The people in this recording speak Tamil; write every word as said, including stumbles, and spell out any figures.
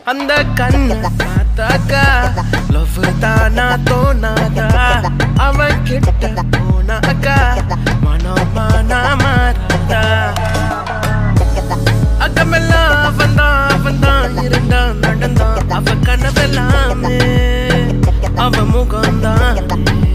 அந்த கண்ண பார்த்தாக்கா லவ் தானா தோணாதா அவன் கிட்ட போனாக்கா மனம் மானா மாறாதா அகமெல்லாம் அவன்தான் அவன்தான் இருந்தான் நடந்தான் அவ கனவெல்லாமே அவ முகம்தான்